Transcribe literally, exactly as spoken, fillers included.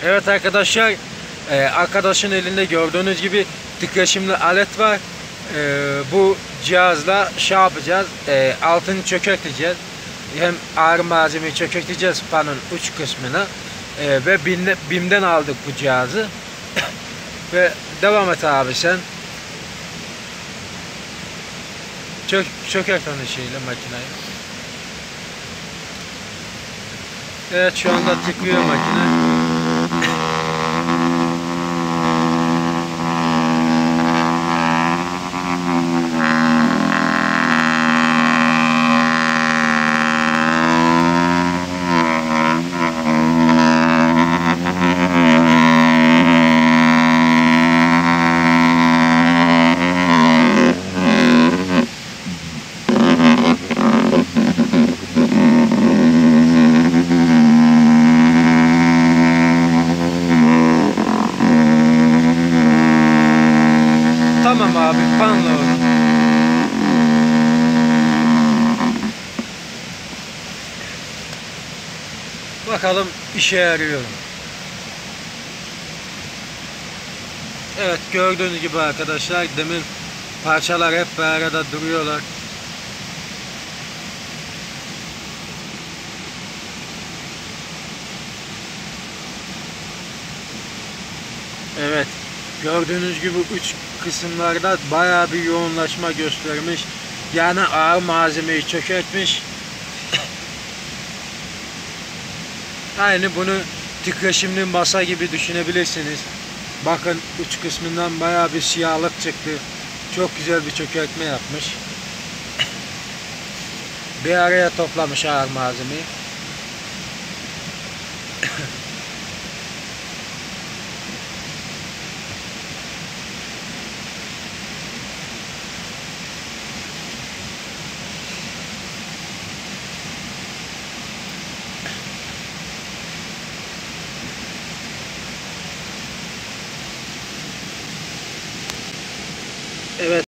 Evet arkadaşlar, e, arkadaşın elinde gördüğünüz gibi titreşimli alet var. E, bu cihazla şey yapacağız, e, altını çökerteceğiz. Hem ağır malzemeyi çökerteceğiz panın uç kısmına. E, ve BİM'den aldık bu cihazı. Ve devam et abi sen. Çök, çökert onu şeyle, makineyi. Evet, şu anda tıklıyor makine. Tamam abi, panla onu. Bakalım işe yarıyor mu? Evet, gördüğünüz gibi arkadaşlar, demin parçalar hep bir arada duruyorlar. Evet, gördüğünüz gibi uç kısımlarda bayağı bir yoğunlaşma göstermiş. Yani ağır malzemeyi çökertmiş. Aynı bunu titreşimli masa gibi düşünebilirsiniz. Bakın, uç kısmından bayağı bir siyahlık çıktı. Çok güzel bir çökertme yapmış. Bir araya toplamış ağır malzemeyi. Evet.